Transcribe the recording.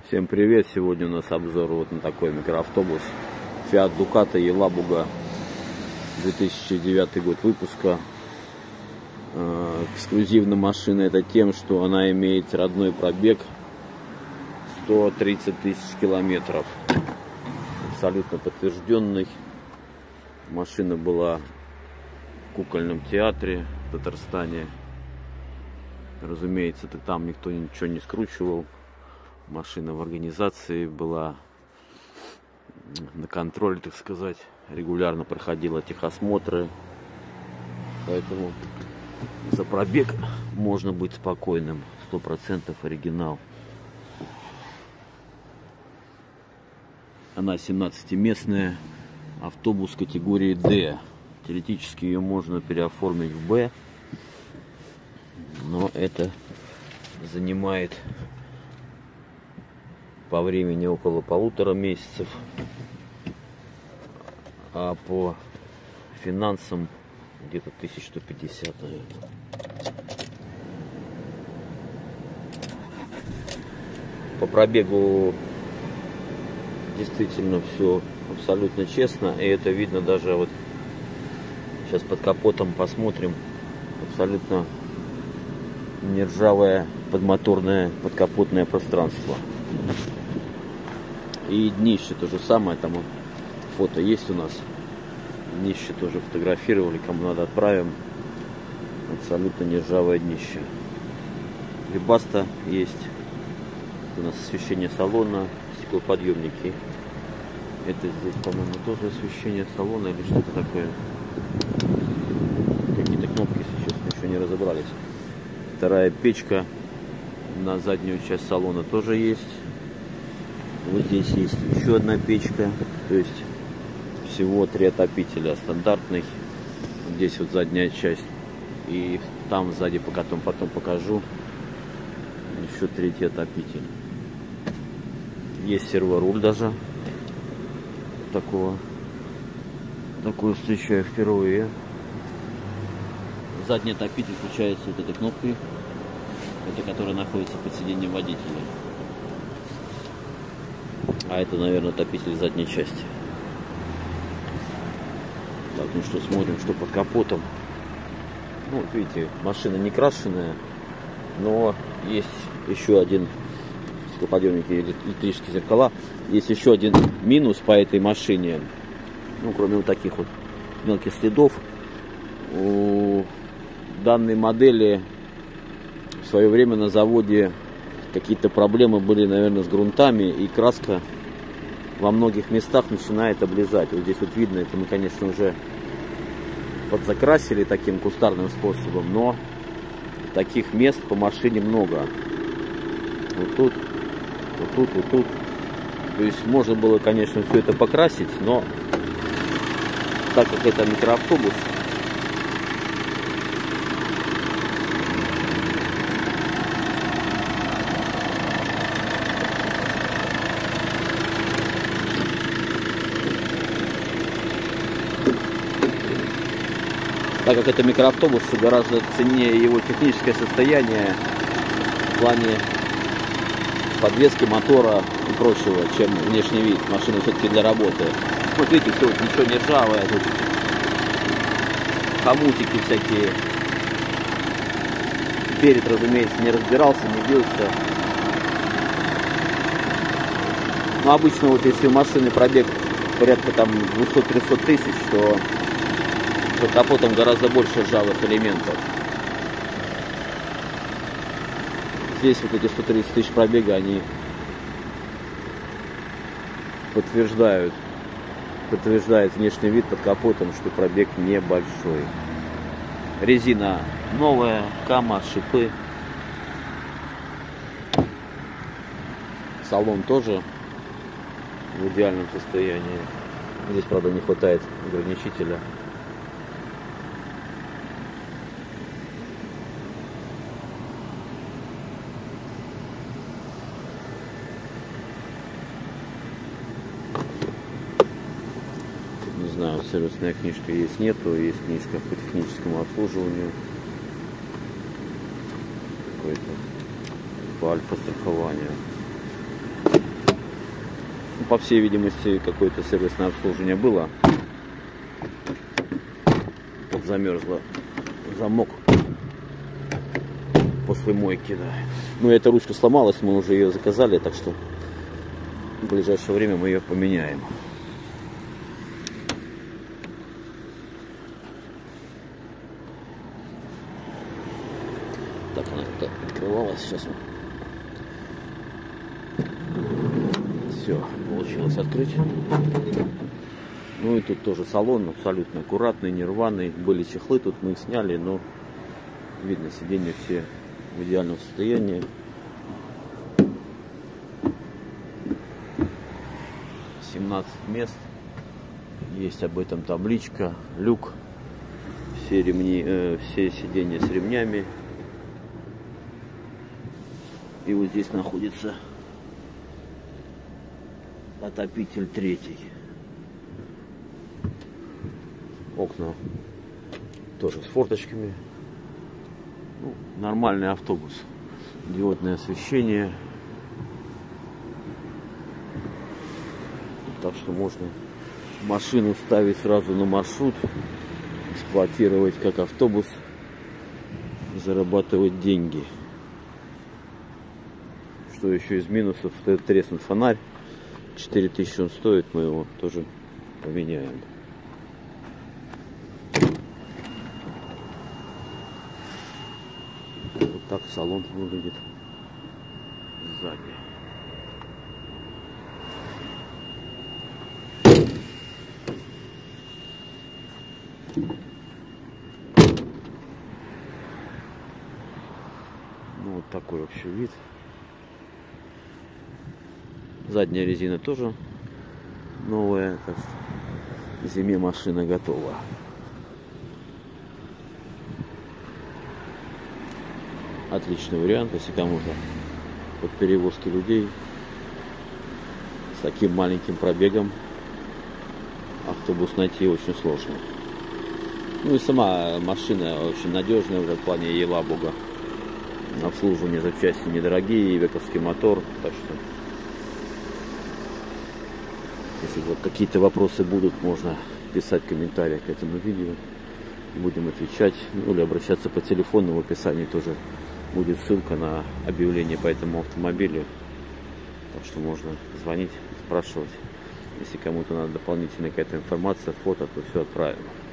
Всем привет! Сегодня у нас обзор вот на такой микроавтобус Fiat Ducato Елабуга, 2009 год выпуска. Эксклюзивна машина это тем, что она имеет родной пробег 130 тысяч километров. Абсолютно подтвержденный. Машина была в кукольном театре в Татарстане. Разумеется, там никто ничего не скручивал. Машина в организации была, на контроле, так сказать, регулярно проходила техосмотры, поэтому за пробег можно быть спокойным, 100% оригинал. Она 17-местная, автобус категории D. Теоретически ее можно переоформить в B, но это занимает по времени около 1,5 месяцев, а по финансам где-то 1150, наверное. По пробегу действительно все абсолютно честно, и это видно даже вот сейчас под капотом посмотрим. Абсолютно нержавое подмоторное подкапотное пространство. И днище то же самое, там фото есть у нас. Днище тоже фотографировали, кому надо отправим. Абсолютно нержавое днище. Либаста есть. У нас освещение салона, стеклоподъемники. Это здесь, по-моему, тоже освещение салона или что-то такое. Какие-то кнопки, если честно, еще не разобрались. Вторая печка на заднюю часть салона тоже есть. Вот здесь есть еще одна печка, то есть всего 3 отопителя. Стандартный, здесь вот задняя часть, и там сзади, потом покажу, еще 3-й отопитель. Есть серворуль даже, такую встречаю впервые. Задний отопитель включается вот этой кнопкой, это которая находится под сиденьем водителя. А это, наверное, отопитель задней части. Так, ну что, смотрим, что под капотом. Ну, вот видите, машина не крашеная, но есть еще один, стеклоподъемники, электрические зеркала. Есть еще один минус по этой машине. Ну, кроме вот таких вот мелких следов. У данной модели в свое время на заводе какие-то проблемы были, наверное, с грунтами, и краска во многих местах начинает облезать. Вот здесь вот видно, это мы, конечно, уже подзакрасили таким кустарным способом, но таких мест по машине много. Вот тут, вот тут, вот тут. То есть можно было, конечно, все это покрасить, но так как это микроавтобус, гораздо ценнее его техническое состояние в плане подвески мотора и прочего, чем внешний вид. Машина все-таки для работы. Вот видите, все, ничего не ржавое, тут хомутики всякие. Перед, разумеется, не разбирался, не бился. Но обычно вот если у машины пробег порядка там 200-300 тысяч, то под капотом гораздо больше ржавых элементов. Здесь вот эти 130 тысяч пробега, они подтверждает внешний вид под капотом, что пробег небольшой. Резина новая, кама, шипы. Салон тоже в идеальном состоянии. Здесь, правда, не хватает ограничителя. Не знаю, сервисная книжка есть, нету. Есть книжка по техническому обслуживанию. Какой-то по альфа-страхованию. По всей видимости, какое-то сервисное обслуживание было. Замерзло замок после мойки, да. Ну, эта ручка сломалась, мы уже ее заказали, так что в ближайшее время мы ее поменяем. Так, она как-то открывалась, сейчас все, получилось открыть. Ну и тут тоже салон абсолютно аккуратный, не рваный. Были чехлы, тут мы их сняли, но видно, сиденья все в идеальном состоянии. — 17 мест. Есть об этом табличка. Люк. Все ремни, все сиденья с ремнями. И вот здесь находится отопитель третий. Окна тоже с форточками. Ну, нормальный автобус. Диодное освещение. Так что можно машину ставить сразу на маршрут, эксплуатировать как автобус, зарабатывать деньги. Что еще из минусов? Это треснут фонарь. 4000 он стоит, мы его тоже поменяем. Вот так салон выглядит сзади. Ну, вот такой вообще вид. Задняя резина тоже новая, так что зиме машина готова. Отличный вариант, если кому-то под перевозки людей с таким маленьким пробегом автобус найти очень сложно. Ну и сама машина очень надежная в этом плане, ела-бога. Обслуживание запчасти недорогие, вековский мотор, так что если вот какие-то вопросы будут, можно писать комментарии к этому видео. Будем отвечать, ну, или обращаться по телефону. В описании тоже будет ссылка на объявление по этому автомобилю. Так что можно звонить, спрашивать. Если кому-то надо дополнительная какая-то информация, фото, то все отправим.